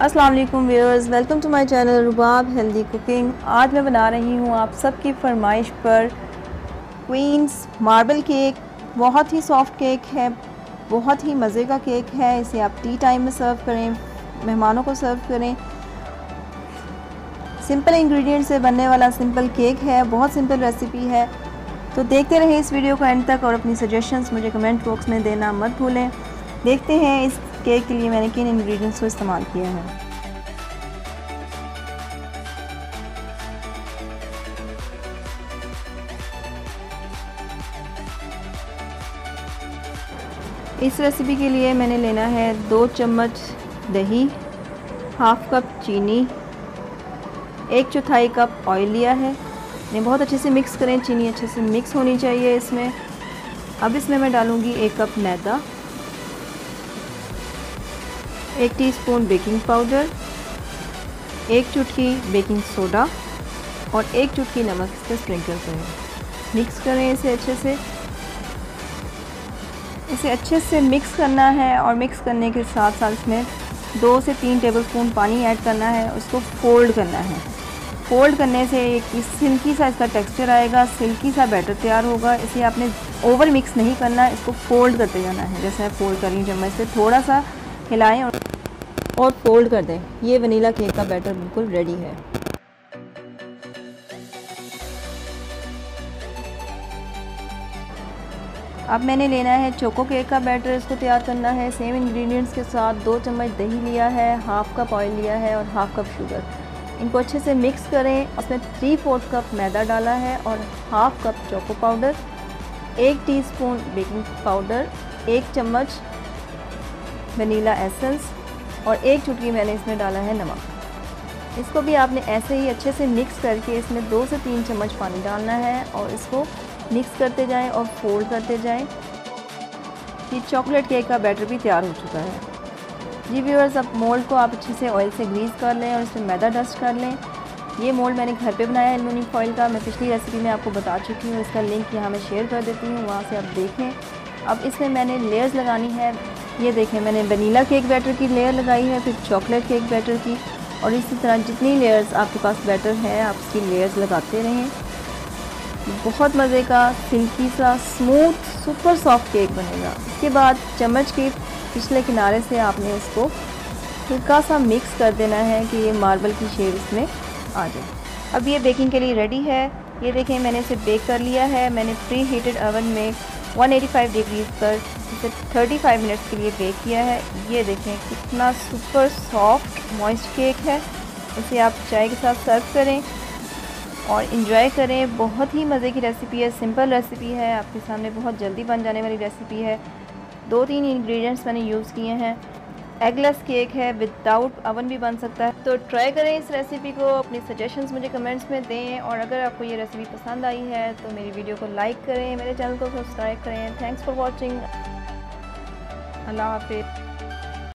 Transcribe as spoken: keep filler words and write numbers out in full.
अस्सलाम वालेकुम viewers, welcome to my channel Rubab healthy cooking. आज मैं बना रही हूँ आप सबकी फरमाइश पर क्वींस मार्बल केक। बहुत ही सॉफ्ट केक है, बहुत ही मज़े का केक है। इसे आप टी टाइम में सर्व करें, मेहमानों को सर्व करें। सिंपल इंग्रेडिएंट से बनने वाला सिंपल केक है, बहुत सिंपल रेसिपी है। तो देखते रहें इस वीडियो को एंड तक और अपनी सजेशंस मुझे कमेंट बॉक्स में देना मत भूलें। देखते हैं इस केक के लिए मैंने किन इंग्रेडिएंट्स को इस्तेमाल किया है। इस रेसिपी के लिए मैंने लेना है दो चम्मच दही, हाफ कप चीनी, एक चौथाई कप ऑयल लिया है। इन्हें बहुत अच्छे से मिक्स करें, चीनी अच्छे से मिक्स होनी चाहिए इसमें। अब इसमें मैं डालूँगी एक कप मैदा, एक टीस्पून बेकिंग पाउडर, एक चुटकी बेकिंग सोडा और एक चुटकी नमक इस पर स्प्रिंकल करें। मिक्स करें इसे अच्छे से। इसे अच्छे से मिक्स करना है और मिक्स करने के साथ साथ इसमें दो से तीन टेबलस्पून पानी ऐड करना है। उसको फोल्ड करना है। फोल्ड करने से एक सिल्की सा इसका टेक्सचर आएगा, सिल्की सा बैटर तैयार होगा। इसे आपने ओवर मिक्स नहीं करना, इसको फोल्ड करते जाना है। जैसे मैं फोल्ड कर रही हूँ चम्मच से, थोड़ा सा हिलाएं और, और फोल्ड कर दें। ये वनीला केक का बैटर बिल्कुल रेडी है। अब मैंने लेना है चोको केक का बैटर। इसको तैयार करना है सेम इंग्रेडिएंट्स के साथ। दो चम्मच दही लिया है, हाफ कप ऑयल लिया है और हाफ कप शुगर। इनको अच्छे से मिक्स करें। उसमें थ्री फोर्थ कप मैदा डाला है और हाफ कप चोको पाउडर, एक टीस्पून बेकिंग पाउडर, एक चम्मच वनीला एसेंस और एक चुटकी मैंने इसमें डाला है नमक। इसको भी आपने ऐसे ही अच्छे से मिक्स करके इसमें दो से तीन चम्मच पानी डालना है और इसको मिक्स करते जाएं और फोल्ड करते जाएं। ये चॉकलेट केक का बैटर भी तैयार हो चुका है। जी व्यूअर्स, अब मोल्ड को आप अच्छे से ऑयल से ग्रीस कर लें और इसमें मैदा डस्ट कर लें। ये मोल्ड मैंने घर पे बनाया है एल्युमिनियम फॉइल का। मैं पिछली रेसिपी में आपको बता चुकी हूँ, इसका लिंक यहाँ मैं शेयर कर देती हूँ, वहाँ से आप देखें। अब इसमें मैंने लेयर्स लगानी है। ये देखें, मैंने वनीला केक बैटर की लेयर लगाई है, फिर चॉकलेट केक बैटर की, और इसी तरह जितनी लेयर्स आपके पास बैटर है आप उसकी लेयर्स लगाते रहें। बहुत मज़े का सिल्की सा स्मूथ सुपर सॉफ्ट केक बनेगा। इसके बाद चम्मच के पिछले किनारे से आपने इसको हल्का सा मिक्स कर देना है कि ये मार्बल की शेप इसमें आ जाए। अब ये बेकिंग के लिए रेडी है। ये देखें, मैंने इसे बेक कर लिया है। मैंने प्री हीटेड ओवन में एक सौ पचासी डिग्रीज पर इसे पैंतीस मिनट्स के लिए बेक किया है। ये देखें कितना सुपर सॉफ्ट मॉइस्ट केक है। इसे आप चाय के साथ सर्व करें और इन्जॉय करें। बहुत ही मज़े की रेसिपी है, सिंपल रेसिपी है, आपके सामने बहुत जल्दी बन जाने वाली रेसिपी है। दो तीन इंग्रेडिएंट्स मैंने यूज़ किए हैं। एगलेस केक है, विदाउट ओवन भी बन सकता है। तो ट्राई करें इस रेसिपी को। अपनी सजेशंस मुझे कमेंट्स में दें और अगर आपको ये रेसिपी पसंद आई है तो मेरी वीडियो को लाइक करें, मेरे चैनल को सब्सक्राइब करें। Thanks for watching. अल्लाह हाफिज़।